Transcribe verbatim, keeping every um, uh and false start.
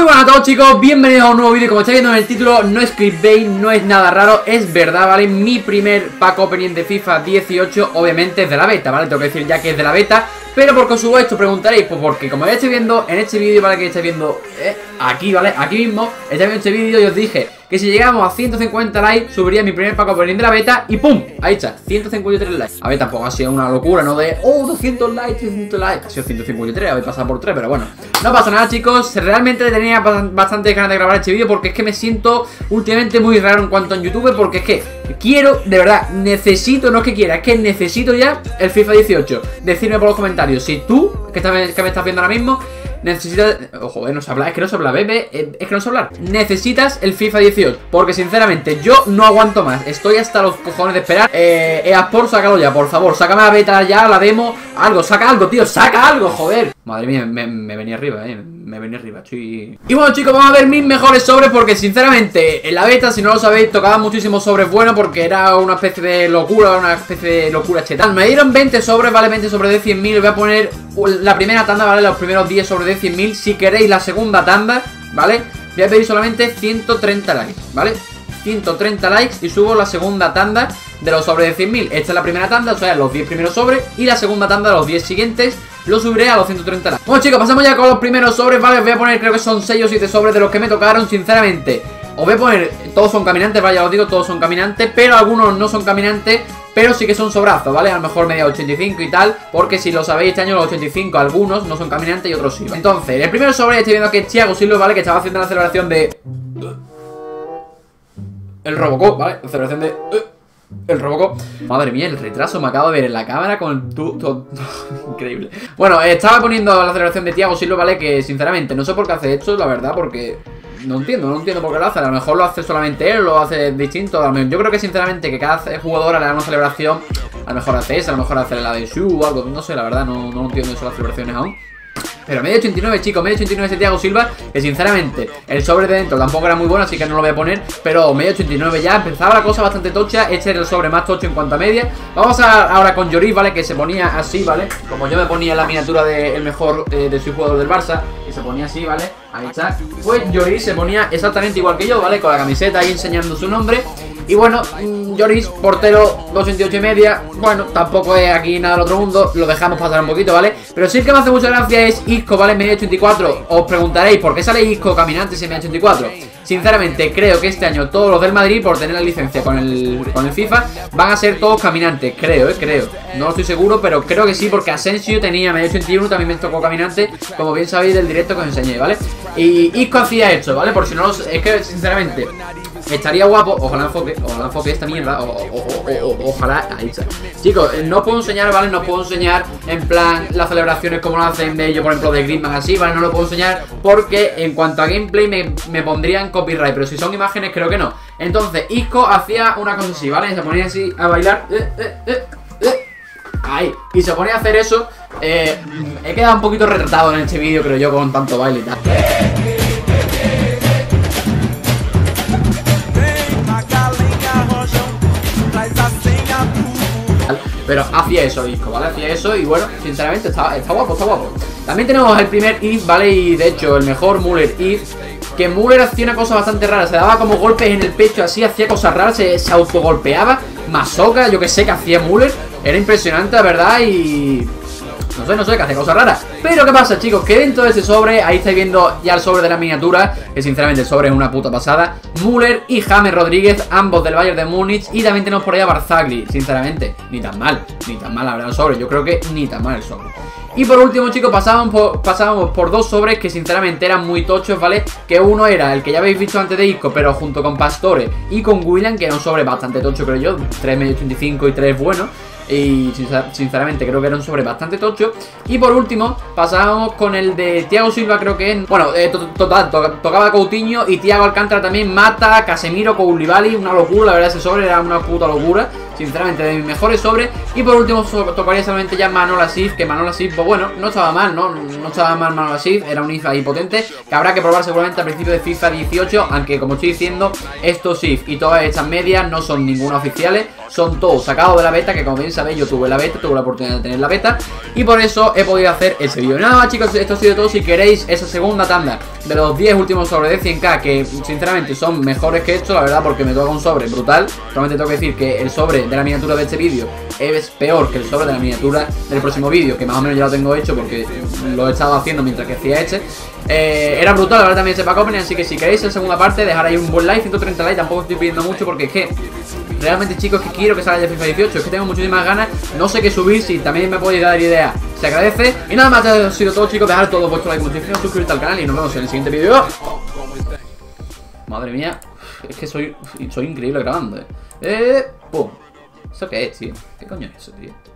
buenas a todos, chicos, bienvenidos a un nuevo vídeo. Como estáis viendo en el título, no es clickbait, no es nada raro, es verdad, ¿vale? Mi primer pack opening de FIFA dieciocho, obviamente es de la beta, ¿vale? Tengo que decir ya que es de la beta. Pero ¿por qué os subo esto? Preguntaréis, pues porque como ya estáis viendo en este vídeo, ¿vale? Que estáis viendo eh, aquí, ¿vale? Aquí mismo, estáis viendo este vídeo y os dije que si llegamos a ciento cincuenta likes, subiría mi primer pack opening de la beta y ¡pum! Ahí está, ciento cincuenta y tres likes. A ver, tampoco ha sido una locura, ¿no? De, oh, doscientos likes, trescientos likes. Ha sido ciento cincuenta y tres, habéis pasado por tres, pero bueno. No pasa nada, chicos. Realmente tenía bastante ganas de grabar este vídeo porque es que me siento últimamente muy raro en cuanto a YouTube, porque es que quiero, de verdad, necesito, no es que quiera, es que necesito ya el FIFA dieciocho. Decidme por los comentarios si tú, que, está, que me estás viendo ahora mismo, necesitas... Oh, joder, no sé hablar, es que no sé hablar, bebé, es que no sé hablar. Necesitas el FIFA dieciocho, porque sinceramente yo no aguanto más. Estoy hasta los cojones de esperar. eh, EA Sports, sácalo ya, por favor. Sácame la beta ya, la demo, algo, saca algo, tío, saca algo, joder. Madre mía, me, me venía arriba, eh, me venía arriba, estoy... Y bueno, chicos, vamos a ver mis mejores sobres, porque sinceramente en la beta, si no lo sabéis, tocaba muchísimos sobres buenos, porque era una especie de locura, una especie de locura chetal. Me dieron veinte sobres, vale, veinte sobres de cien mil. Voy a poner la primera tanda, vale, los primeros diez sobres de cien mil. Si queréis la segunda tanda, vale, voy a pedir solamente ciento treinta likes, vale, ciento treinta likes y subo la segunda tanda de los sobres de cien mil. Esta es la primera tanda, o sea, los diez primeros sobres, y la segunda tanda de los diez siguientes lo subiré a los ciento treinta likes. Bueno, chicos, pasamos ya con los primeros sobres, vale. Os voy a poner, creo que son seis o siete sobres de los que me tocaron, sinceramente. Os voy a poner, todos son caminantes, vaya, os digo, todos son caminantes, pero algunos no son caminantes, pero sí que son sobrazos, ¿vale? A lo mejor media ochenta y cinco y tal, porque si lo sabéis, este año los ochenta y cinco, algunos no son caminantes y otros sí, ¿vale? Entonces, el primer sobre, estoy viendo que es Thiago Silva, ¿vale? Que estaba haciendo la celebración de... el Robocop, ¿vale? La celebración de... el Robocop. Madre mía, el retraso me acabo de ver en la cámara con tu... tu... increíble. Bueno, eh, estaba poniendo la celebración de Thiago Silva, ¿vale? Que sinceramente no sé por qué hace esto, la verdad, porque... No entiendo, no entiendo por qué lo hace. A lo mejor lo hace solamente él, lo hace distinto. Yo creo que sinceramente que cada jugador le da una celebración. A lo mejor hace esa, a lo mejor hace la de Shu o algo. No sé, la verdad, no, no entiendo eso las celebraciones aún. Pero medio ochenta y nueve, chicos, medio ochenta y nueve ese Thiago Silva, que sinceramente el sobre de dentro tampoco era muy bueno, así que no lo voy a poner. Pero medio ochenta y nueve ya, empezaba la cosa bastante tocha. Este era el sobre más tocho en cuanto a media. Vamos a, ahora con Lloris, ¿vale? Que se ponía así, ¿vale? Como yo me ponía en la miniatura del mejor eh, de su jugador del Barça, y se ponía así, ¿vale? Ahí está. Pues Lloris se ponía exactamente igual que yo, ¿vale? Con la camiseta ahí enseñando su nombre. Y bueno, Lloris, portero ochenta y ocho y media. Bueno, tampoco es aquí nada del otro mundo. Lo dejamos pasar un poquito, ¿vale? Pero sí que me hace mucha gracia es Isco, ¿vale? Media ochenta y cuatro. Os preguntaréis, ¿por qué sale Isco caminante en media ochenta y cuatro? Sinceramente, creo que este año todos los del Madrid, por tener la licencia con el, con el FIFA, van a ser todos caminantes. Creo, eh, creo. No lo estoy seguro, pero creo que sí, porque Asensio tenía media ochenta y uno, también me tocó caminante, como bien sabéis del directo que os enseñé, ¿vale? Y Isco hacía esto, ¿vale? Por si no lo... Es que, sinceramente... estaría guapo, ojalá enfoque, ojalá enfoque esta mierda, o, o, o, o, ojalá, ahí está. Chicos, no os puedo enseñar, ¿vale? No os puedo enseñar en plan las celebraciones como lo hacen de ellos, por ejemplo, de Griezmann así, ¿vale? No lo puedo enseñar porque en cuanto a gameplay me, me pondrían copyright, pero si son imágenes creo que no. Entonces, Isco hacía una cosa así, ¿vale? Se ponía así a bailar, eh, eh, eh, eh. Ahí, y se ponía a hacer eso. eh, He quedado un poquito retratado en este vídeo, creo yo, con tanto baile y tal. Pero hacía eso, Isco, ¿vale? Hacía eso y bueno, sinceramente está, está guapo, está guapo. También tenemos el primer if, ¿vale? Y de hecho el mejor Müller if. Que Müller hacía una cosa bastante rara. Se daba como golpes en el pecho así, hacía cosas raras, se, se autogolpeaba. Masoca, yo que sé que hacía Müller. Era impresionante, la verdad, y... No sé, no sé, que hace cosas raras. Pero ¿qué pasa, chicos? Que dentro de ese sobre, ahí estáis viendo ya el sobre de la miniatura, que sinceramente el sobre es una puta pasada. Müller y James Rodríguez, ambos del Bayern de Múnich. Y también tenemos por ahí a Barzagli. Sinceramente, ni tan mal, ni tan mal la verdad el sobre. Yo creo que ni tan mal el sobre. Y por último, chicos, pasábamos por, pasábamos por dos sobres que sinceramente eran muy tochos, ¿vale? Que uno era el que ya habéis visto antes de Isco, pero junto con Pastore y con Willian, que era un sobre bastante tocho, creo yo. tres medio ochenta y cinco y tres bueno. Y sinceramente creo que era un sobre bastante tocho. Y por último pasábamos con el de Thiago Silva, creo que es... Bueno, eh, total, to to tocaba Coutinho y Thiago Alcántara también, Mata, Casemiro, Koulibaly. Una locura, la verdad ese sobre era una puta locura. sinceramente, de mis mejores sobres. Y por último tocaría solamente ya Manola Sif, que Manola Sif, pues bueno, no estaba mal, ¿no? No estaba mal Manola Sif, era un I F A ahí potente, que habrá que probar seguramente al principio de FIFA dieciocho, aunque como estoy diciendo, estos Sif y todas estas medias no son ninguna oficiales, son todos sacados de la beta, que como bien sabéis yo tuve la beta, tuve la oportunidad de tener la beta, y por eso he podido hacer ese vídeo. Nada más chicos, esto ha sido todo. Si queréis esa segunda tanda de los diez últimos sobres de cien K, que sinceramente son mejores que esto, la verdad, porque me toca un sobre brutal. Solamente tengo que decir que el sobre de la miniatura de este vídeo es peor que el sobre de la miniatura del próximo vídeo, que más o menos ya lo tengo hecho porque lo he estado haciendo mientras que hacía este. Eh, era brutal, ahora también ese pack opening, así que si queréis la segunda parte, dejar ahí un buen like, ciento treinta likes, tampoco estoy pidiendo mucho porque es que realmente chicos que quiero que salga de FIFA dieciocho, es que tengo muchísimas ganas, no sé qué subir, si también me podéis dar idea, se agradece. Y nada más, ha sido todo chicos, dejar todo vuestro like, muchísimo, suscribiros al canal y nos vemos en el siguiente vídeo. Madre mía, es que soy, soy increíble grabando, eh. Eh, pum. ¿Eso qué es, tío? ¿Qué coño es eso, tío?